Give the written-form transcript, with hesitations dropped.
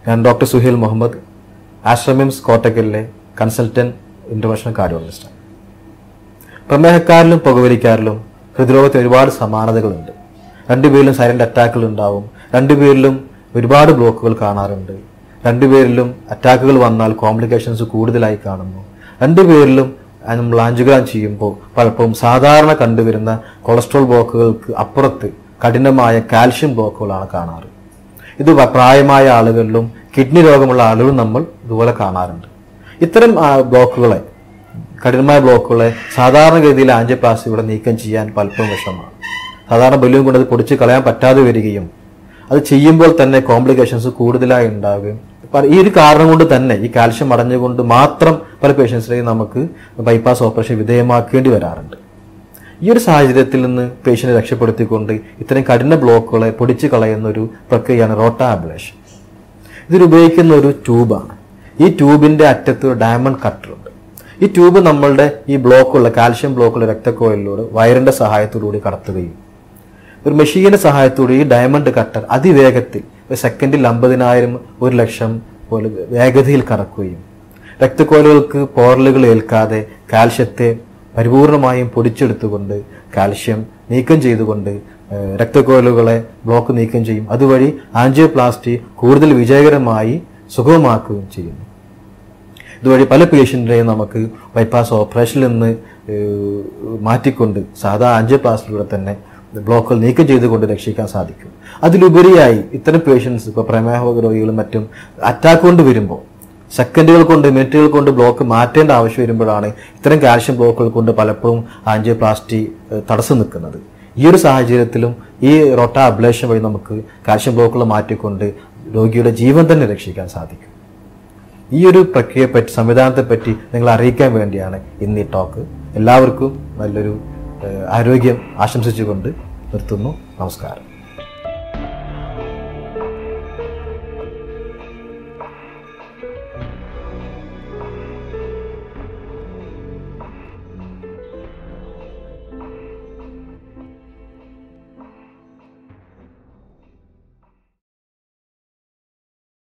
ഞാൻ doctor Suhail Muhammad, Aster MIMS കോട്ടക്കലിലെ consultant interventional കാർഡിയോളജിസ്റ്റാണ്. പ്രമേഹക്കാരിലും പുകവലിക്കാരിലും ഹൃദ്രോഗത്തിൽ ഒരുപാട് സമാനതകളുണ്ട്. രണ്ടുപേരിലും സൈലന്റ് അറ്റാക്കുകൾ ഉണ്ടാവും, രണ്ടുപേരിലും ഒരുപാട് ബ്ലോക്കുകൾ കാണാറുണ്ട്, രണ്ടുപേരിലും അറ്റാക്കുകൾ വന്നാൽ കോംപ്ലിക്കേഷൻസ് കൂടുതലായി കാണുന്നു, രണ്ടുപേരിലും നമ്മൾ ആൻജിയോഗ്രാം ചെയ്യുമ്പോൾ പലപ്പോഴും സാധാരണ കണ്ടുവരുന്ന കൊളസ്ട്രോൾ ബ്ലോക്കുകൾക്ക് അപ്പുറത്ത് കഠിനമായ കാൽഷ്യം ബ്ലോക്കുകളാണ് കാണാറ്. ഇത് പ്രായമായ ആളുകളിലും കിഡ്നി രോഗമുള്ള ആളുകളും നമ്മൾ ഇതുപോലെ കാണാറുണ്ട്. ഇത്തരം ബ്ലോക്കുകളെ, കഠിനമായ ബ്ലോക്കുകളെ സാധാരണഗതിയിൽ ആൻജിയോപ്ലാസ്റ്റിയിലൂടെ നീക്കം ചെയ്യാൻ പലപ്പോഴും വിഷമമാണ്. സാധാരണ ബലൂൺ കൊണ്ട് അത് പൊടിച്ച് കളയാൻ പറ്റാതെ വരികയും അത് ചെയ്യുമ്പോൾ തന്നെ കോംപ്ലിക്കേഷൻസ് കൂടുതലായി ഉണ്ടാവുകയും, ഈ ഒരു കാരണം കൊണ്ട് തന്നെ ഈ കാൽഷ്യം അടഞ്ഞുകൊണ്ട് മാത്രം പല പേഷ്യൻസിനെയും നമുക്ക് ബൈപ്പാസ് ഓപ്പറേഷൻ വിധേയമാക്കേണ്ടി വരാറുണ്ട്. ഈ ഒരു സാഹചര്യത്തിൽ നിന്ന് പേഷ്യന്റിനെ രക്ഷപ്പെടുത്തിക്കൊണ്ട് ഇത്തരം കഠിന ബ്ലോക്കുകളെ പൊടിച്ച് കളയുന്ന ഒരു പ്രക്രിയയാണ് റോട്ടാ അബ്ലേഷൻ. ഇതിലുപയോഗിക്കുന്ന ഒരു ട്യൂബാണ്. ഈ ട്യൂബിന്റെ അറ്റത്ത് ഒരു ഡയമണ്ട് കട്ടറുണ്ട്. ഈ ട്യൂബ് നമ്മളുടെ ഈ ബ്ലോക്കുള്ള കാൽഷ്യം ബ്ലോക്കുള്ള രക്തക്കോയിലൂടെ വയറിന്റെ സഹായത്തോടുകൂടി കടത്തുകയും ഒരു മെഷീന്റെ സഹായത്തോടെ ഈ ഡയമണ്ട് കട്ടർ അതിവേഗത്തിൽ ഒരു സെക്കൻഡിൽ 50,000 1,00,000 പോലെ വേഗതയിൽ കറക്കുകയും രക്തക്കോയിലുകൾക്ക് പോറലുകൾ ഏൽക്കാതെ കാൽഷ്യത്തെ പരിപൂർണമായും പൊടിച്ചെടുത്തുകൊണ്ട് കാൽഷ്യം നീക്കം ചെയ്തുകൊണ്ട് രക്തക്കോയിലുകളെ ബ്ലോക്ക് നീക്കം ചെയ്യും. അതുവഴി ആൻജിയോപ്ലാസ്റ്റി കൂടുതൽ വിജയകരമായി സുഗമമാക്കുകയും ചെയ്യുന്നു. ഇതുവഴി പല പേഷ്യന്റിനെയും നമുക്ക് ബൈപ്പാസ് ഓപ്പറേഷനിൽ നിന്ന് മാറ്റിക്കൊണ്ട് സാധാ ആൻജിയോപ്ലാസ്റ്റിയിലൂടെ തന്നെ ബ്ലോക്കുകൾ നീക്കം ചെയ്തുകൊണ്ട് രക്ഷിക്കാൻ സാധിക്കും. അതിലുപരിയായി ഇത്തരം പേഷ്യൻസ്, ഇപ്പോൾ പ്രമേഹ രോഗികളും മറ്റും അറ്റാക്ക് കൊണ്ട് വരുമ്പോൾ സെക്കൻഡുകൾ കൊണ്ട് മിനിറ്റുകൾ കൊണ്ട് ബ്ലോക്ക് മാറ്റേണ്ട ആവശ്യം വരുമ്പോഴാണ് ഇത്തരം കാൽഷ്യം ബ്ലോക്കുകൾ കൊണ്ട് പലപ്പോഴും ആൻജിയോപ്ലാസ്റ്റി തടസ്സം നിൽക്കുന്നത്. ഈ ഒരു സാഹചര്യത്തിലും ഈ റോട്ടാ അബ്ലേഷൻ വഴി നമുക്ക് കാൽഷ്യം ബ്ലോക്കുകൾ മാറ്റിക്കൊണ്ട് രോഗിയുടെ ജീവൻ തന്നെ രക്ഷിക്കാൻ സാധിക്കും. ഈ ഒരു പ്രക്രിയയെപ്പറ്റി, സംവിധാനത്തെപ്പറ്റി നിങ്ങളെ അറിയിക്കാൻ വേണ്ടിയാണ് ഇന്ന് ഈ ടോക്ക്. എല്ലാവർക്കും നല്ലൊരു ആരോഗ്യം ആശംസിച്ചുകൊണ്ട് നിർത്തുന്നു. നമസ്കാരം.